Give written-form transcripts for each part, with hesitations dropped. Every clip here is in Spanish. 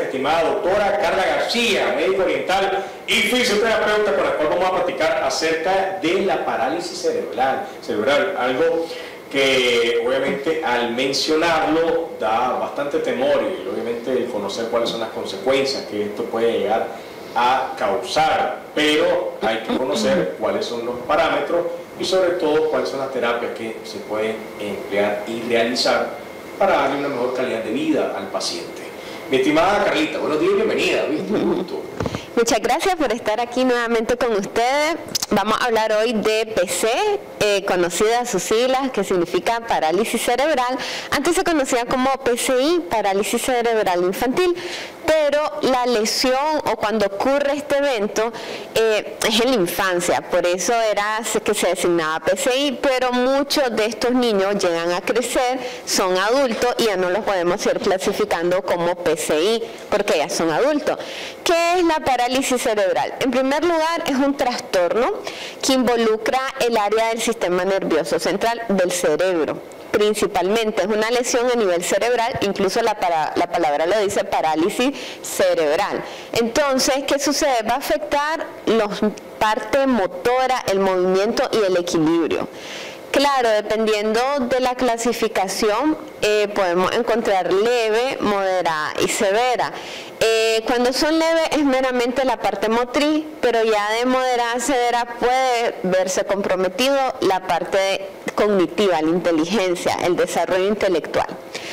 estimada doctora Carla García, médico oriental y fisioterapeuta, con la cual vamos a platicar acerca de la parálisis cerebral, algo que obviamente al mencionarlo da bastante temor, y obviamente el conocer cuáles son las consecuencias que esto puede llegar a causar, pero hay que conocer cuáles son los parámetros y sobre todo cuáles son las terapias que se pueden emplear y realizar para darle una mejor calidad de vida al paciente. Mi estimada Carlita, buenos días y bienvenida, ¿viste? Un gusto. Muchas gracias por estar aquí nuevamente con ustedes. Vamos a hablar hoy de PC, conocida sus siglas, que significa parálisis cerebral. Antes se conocía como PCI, parálisis cerebral infantil, pero la lesión o cuando ocurre este evento es en la infancia, por eso era que se designaba PCI, pero muchos de estos niños llegan a crecer, son adultos y ya no los podemos ir clasificando como PCI porque ya son adultos. ¿Qué es la parálisis cerebral? En primer lugar, es un trastorno que involucra el área del sistema nervioso central del cerebro. Principalmente es una lesión a nivel cerebral, incluso la palabra lo dice, parálisis cerebral. Entonces, ¿qué sucede? Va a afectar la parte motora, el movimiento y el equilibrio. Claro, dependiendo de la clasificación, podemos encontrar leve, moderada y severa. Cuando son leves es meramente la parte motriz, pero ya de moderada a severa puede verse comprometido la parte cognitiva, la inteligencia, el desarrollo intelectual.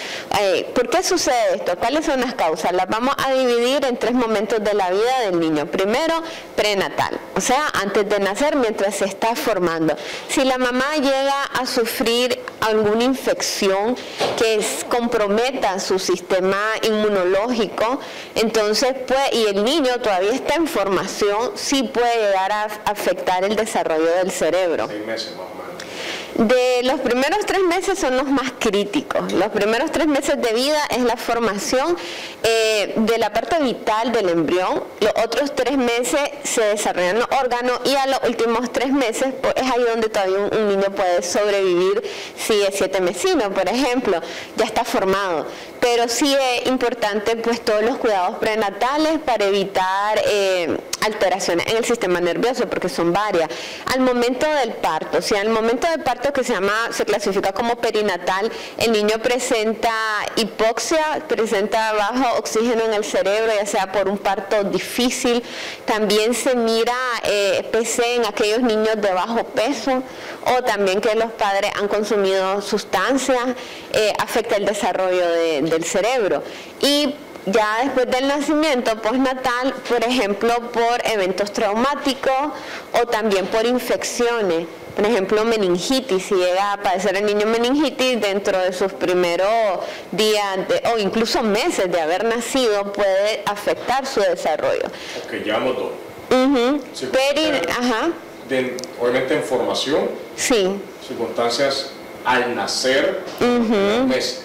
¿Por qué sucede esto? ¿Cuáles son las causas? Las vamos a dividir en 3 momentos de la vida del niño. Primero, prenatal, o sea, antes de nacer, mientras se está formando. Si la mamá llega a sufrir alguna infección que comprometa su sistema inmunológico, entonces y el niño todavía está en formación, sí puede llegar a afectar el desarrollo del cerebro. 6 meses más o menos. De los primeros 3 meses son los más críticos. Los primeros 3 meses de vida es la formación de la parte vital del embrión. Los otros 3 meses se desarrollan los órganos y a los últimos 3 meses pues, es ahí donde todavía un niño puede sobrevivir si es 7 mesino, por ejemplo, ya está formado. Pero sí es importante pues todos los cuidados prenatales para evitar alteraciones en el sistema nervioso, porque son varias. Al momento del parto, si al momento del parto que se clasifica como perinatal, el niño presenta hipoxia, presenta bajo oxígeno en el cerebro, ya sea por un parto difícil. También se mira PC en aquellos niños de bajo peso, o también que los padres han consumido sustancias, afecta el desarrollo del cerebro. Y ya después del nacimiento postnatal, por ejemplo, por eventos traumáticos o también por infecciones. Por ejemplo, meningitis, si llega a padecer el niño meningitis dentro de sus primeros días o incluso meses de haber nacido, puede afectar su desarrollo. Ok, llevamos 2. Sí, obviamente en formación, sí. Circunstancias al nacer, meses.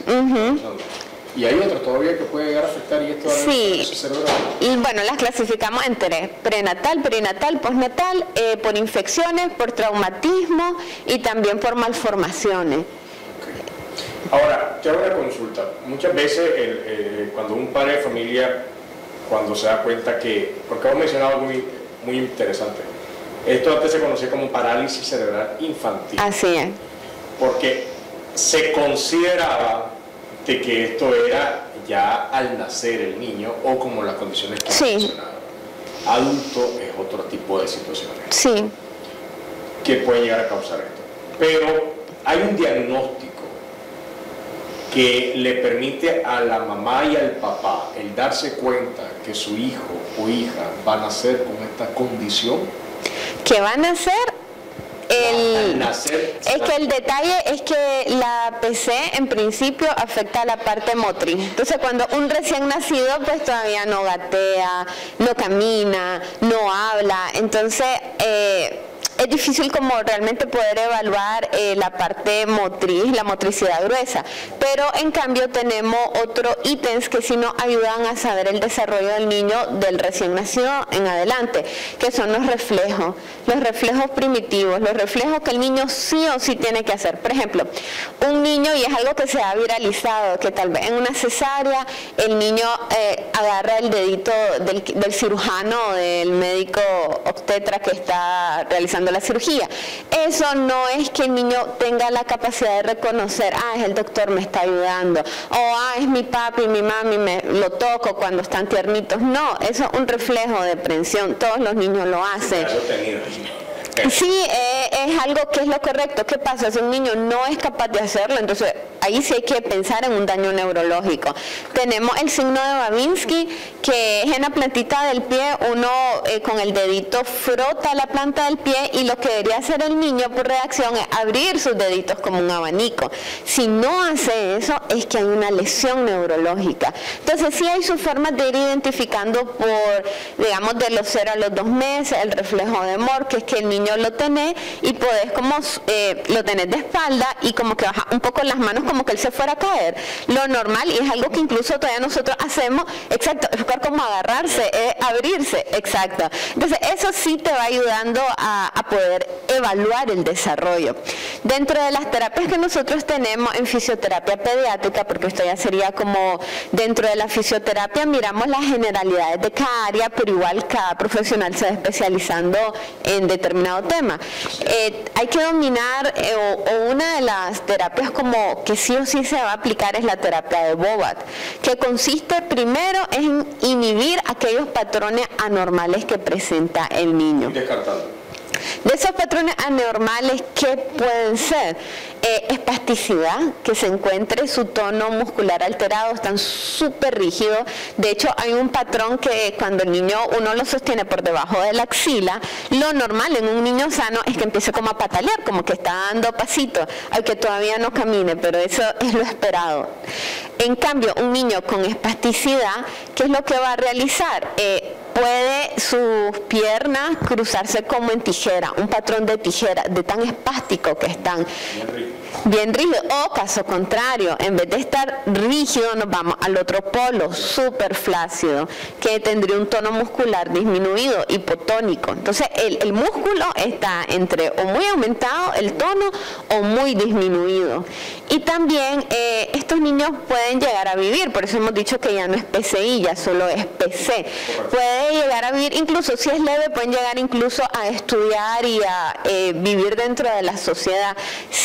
Y hay otras todavía que puede llegar a afectar y esto sí. Y bueno, las clasificamos en 3: prenatal, perinatal, postnatal, por infecciones, por traumatismo y también por malformaciones. Okay. Ahora, te hago una consulta. Muchas veces cuando un padre de familia, cuando se da cuenta que, porque hemos mencionado algo muy interesante, esto antes se conocía como parálisis cerebral infantil. Así es. Porque se consideraba de que esto era ya al nacer el niño o como las condiciones que han mencionado. Adulto es otro tipo de situaciones. Sí. Que puede llegar a causar esto. Pero hay un diagnóstico que le permite a la mamá y al papá el darse cuenta que su hijo o hija va a nacer con esta condición. ¿Que va a nacer? Es que el detalle es que la PC en principio afecta a la parte motriz. Entonces cuando un recién nacido pues todavía no gatea, no camina, no habla, entonces es difícil como realmente poder evaluar la parte motriz, la motricidad gruesa, pero en cambio tenemos otros ítems que sí nos ayudan a saber el desarrollo del niño del recién nacido en adelante, que son los reflejos primitivos, los reflejos que el niño sí o sí tiene que hacer. Por ejemplo, un niño, y es algo que se ha viralizado, que tal vez en una cesárea el niño agarra el dedito del cirujano o del médico obstetra que está realizando la cirugía. Eso no es que el niño tenga la capacidad de reconocer, es el doctor me está ayudando, o es mi papi, mi mami, me lo toco cuando están tiernitos. No, eso es un reflejo de prensión, todos los niños lo hacen. Sí, es algo que es lo correcto. ¿Qué pasa? Si un niño no es capaz de hacerlo, entonces ahí sí hay que pensar en un daño neurológico. Tenemos el signo de Babinski, que es en la plantita del pie, uno con el dedito frota la planta del pie y lo que debería hacer el niño por reacción es abrir sus deditos como un abanico. Si no hace eso, es que hay una lesión neurológica. Entonces sí hay sus formas de ir identificando por, digamos, de los 0 a los 2 meses, el reflejo de Moore, que es que el niño lo tenés y podés como lo tenés de espalda y como que baja un poco las manos como que él se fuera a caer. Lo normal, y es algo que incluso todavía nosotros hacemos, exacto, es como agarrarse, abrirse, exacto. Entonces eso sí te va ayudando a poder evaluar el desarrollo. Dentro de las terapias que nosotros tenemos en fisioterapia pediátrica, porque esto ya sería como dentro de la fisioterapia, miramos las generalidades de cada área, pero igual cada profesional se va especializando en determinado tema. Hay que dominar, o una de las terapias como que sí o sí se va a aplicar es la terapia de Bobat, que consiste primero en inhibir aquellos patrones anormales que presenta el niño. Descartando. De esos patrones anormales, ¿qué pueden ser? Espasticidad, que se encuentre su tono muscular alterado, están súper rígidos. De hecho, hay un patrón que cuando el niño uno lo sostiene por debajo de la axila, lo normal en un niño sano es que empiece como a patalear, como que está dando pasitos, aunque todavía no camine, pero eso es lo esperado. En cambio, un niño con espasticidad, ¿qué es lo que va a realizar? Puede sus piernas cruzarse como en tijera, un patrón de tijera, de tan espástico que están. Bien rígido, o caso contrario, en vez de estar rígido nos vamos al otro polo, súper flácido, que tendría un tono muscular disminuido, hipotónico. Entonces el músculo está entre o muy aumentado el tono o muy disminuido. Y también estos niños pueden llegar a vivir, por eso hemos dicho que ya no es PCI, ya solo es PC. Puede llegar a vivir, incluso si es leve, pueden llegar incluso a estudiar y a vivir dentro de la sociedad.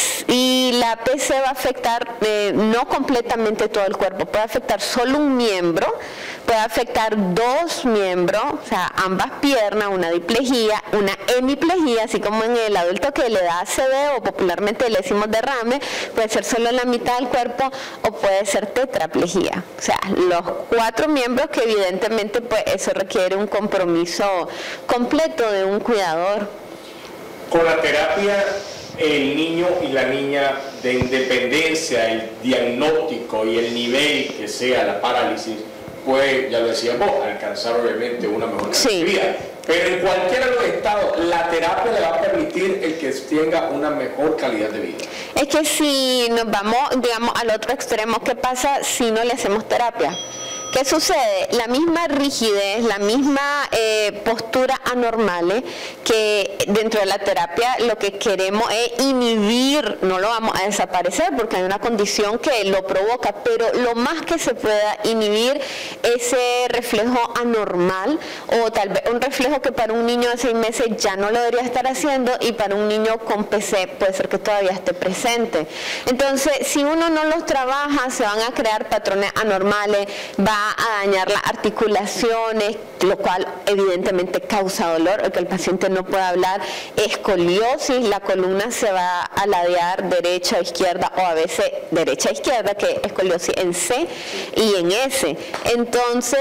Y la PC va a afectar no completamente todo el cuerpo, puede afectar solo un miembro, puede afectar 2 miembros, o sea, ambas piernas, una diplejía, una hemiplegia, así como en el adulto que le da ACV o popularmente le decimos derrame, puede ser solo la mitad del cuerpo o puede ser tetraplegia. O sea, los 4 miembros que evidentemente pues eso requiere un compromiso completo de un cuidador. Con la terapia, el niño y la niña, de independencia, el diagnóstico y el nivel que sea la parálisis, puede, ya lo decíamos, alcanzar obviamente una mejor calidad de vida. Pero en cualquiera de los estados, la terapia le va a permitir el que tenga una mejor calidad de vida. Es que si nos vamos, digamos, al otro extremo, ¿qué pasa si no le hacemos terapia? ¿Qué sucede? La misma rigidez, la misma postura anormal, que dentro de la terapia lo que queremos es inhibir, no lo vamos a desaparecer porque hay una condición que lo provoca, pero lo más que se pueda inhibir ese reflejo anormal, o tal vez un reflejo que para un niño de 6 meses ya no lo debería estar haciendo y para un niño con PC puede ser que todavía esté presente. Entonces, si uno no los trabaja, se van a crear patrones anormales, va a dañar las articulaciones, lo cual evidentemente causa dolor, o que el paciente no puede hablar, escoliosis, la columna se va a ladear derecha o izquierda, o a veces derecha a izquierda, que es escoliosis en C y en S. Entonces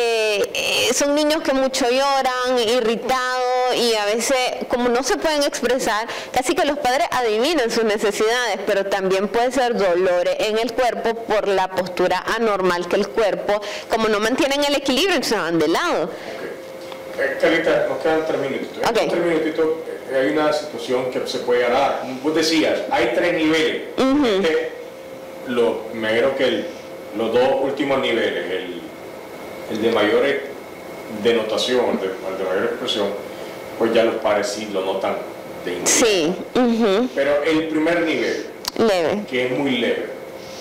son niños que mucho lloran, irritados, y a veces como no se pueden expresar, casi que los padres adivinan sus necesidades, pero también puede ser dolores en el cuerpo por la postura anormal que el cuerpo, como no mantienen el equilibrio, se van de lado. Carlita, nos quedan 3 minutitos. Okay. 3 minutitos, hay una situación que se puede dar. Como vos decías, hay 3 niveles. Me creo que los 2 últimos niveles, el de mayor denotación, el de mayor expresión, pues ya los padres sí lo notan de inmediato. Sí. Pero el primer nivel, Leve. que es muy leve,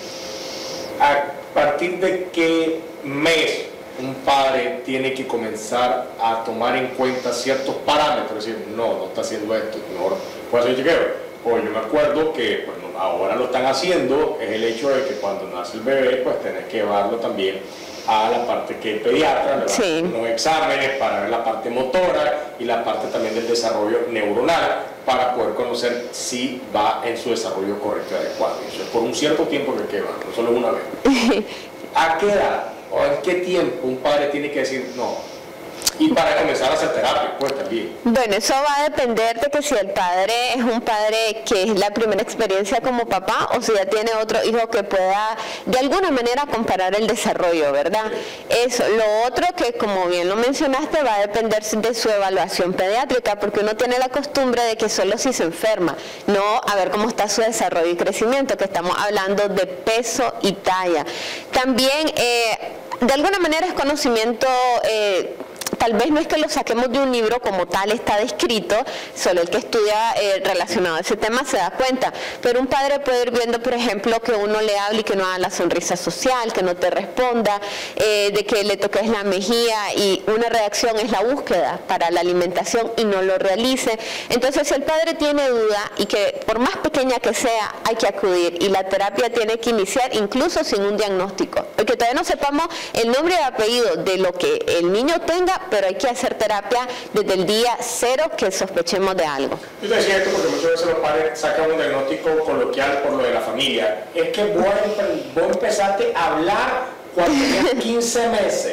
¿a partir de qué mes un padre tiene que comenzar a tomar en cuenta ciertos parámetros? Es decir, no está haciendo esto, mejor puede hacer chequeo. O yo me acuerdo que bueno, ahora lo están haciendo, es el hecho de que cuando nace el bebé, pues tenés que llevarlo también a la parte que es pediatra, le Sí. unos exámenes para ver la parte motora y la parte también del desarrollo neuronal para poder conocer si va en su desarrollo correcto y adecuado. Y eso es por un cierto tiempo que queda, no solo una vez. ¿A qué edad o en qué tiempo un padre tiene que decir no? Y para comenzar a hacer terapia, pues también. Bueno, eso va a depender de que si el padre es un padre que es la primera experiencia como papá o si ya tiene otro hijo que pueda de alguna manera comparar el desarrollo, ¿verdad? Eso. Lo otro que, como bien lo mencionaste, va a depender de su evaluación pediátrica, porque uno tiene la costumbre de que solo si se enferma, no a ver cómo está su desarrollo y crecimiento, que estamos hablando de peso y talla. También, de alguna manera es conocimiento... tal vez no es que lo saquemos de un libro como tal, está descrito, solo el que estudia relacionado a ese tema se da cuenta, pero un padre puede ir viendo, por ejemplo, que uno le hable y que no haga la sonrisa social, que no te responda, de que le toques la mejilla y una reacción es la búsqueda para la alimentación y no lo realice. Entonces, si el padre tiene duda y que por más pequeña que sea, hay que acudir y la terapia tiene que iniciar incluso sin un diagnóstico, porque todavía no sepamos el nombre y apellido de lo que el niño tenga, pero hay que hacer terapia desde el día 0 que sospechemos de algo. Yo te decía esto porque muchas veces los padres sacan un diagnóstico coloquial por lo de la familia. Es que vos empezaste a hablar cuando tenías 15 meses,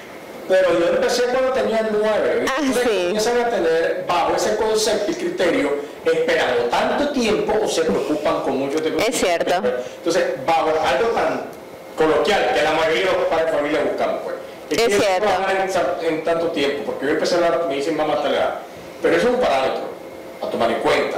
pero yo empecé cuando tenía 9. Entonces comienzan a tener bajo ese concepto y criterio, esperando tanto tiempo o se preocupan con mucho tiempo. Es cierto. Entonces, bajo algo tan coloquial que la mayoría de los padres de familia buscamos, pues. Es cierto. En tanto tiempo, porque yo empecé a hablar, me dicen mamá tal edad, pero eso es un parámetro a tomar en cuenta.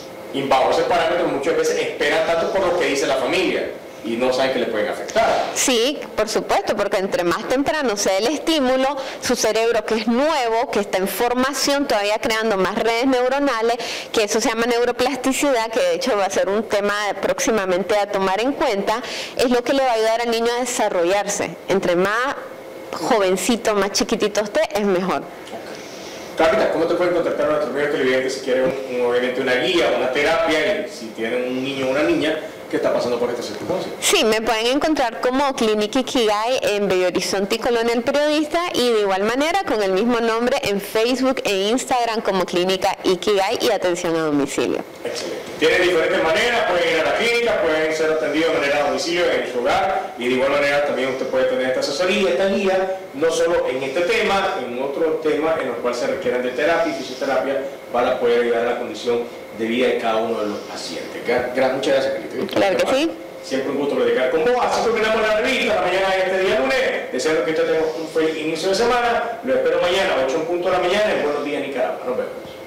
Y bajo ese parámetro muchas veces esperan tanto por lo que dice la familia y no saben que le pueden afectar. Sí, por supuesto, porque entre más temprano sea el estímulo, su cerebro que es nuevo, que está en formación, todavía creando más redes neuronales, que eso se llama neuroplasticidad, que de hecho va a ser un tema próximamente a tomar en cuenta, es lo que le va a ayudar al niño a desarrollarse. Entre más jovencito, más chiquitito usted, es mejor. Carlita, ¿cómo te pueden contactar a nuestros amigos televidentes si quieren obviamente una guía, una terapia y si tienen un niño o una niña que está pasando por esta circunstancia? Sí, me pueden encontrar como Clínica Ikigai en Bello Horizonte y Colonia El Periodista y de igual manera con el mismo nombre en Facebook e Instagram como Clínica Ikigai y atención a domicilio. Excelente. Tienen diferentes maneras, pueden ir a la clínica, pueden ser atendidos de manera a domicilio en su hogar y de igual manera también usted puede tener esta asesoría, esta guía, no solo en este tema, en otros temas en los cuales se requieran de terapia y fisioterapia para poder ayudar a la condición de vida de cada uno de los pacientes. Muchas gracias, Carlita. Claro que sí. Siempre un gusto platicar con vos. Así terminamos la revista la mañana de este día lunes. Deseando que usted tenga un feliz inicio de semana. Lo espero mañana, 8 en punto de la mañana, en Buenos Días, Nicaragua. Nos vemos.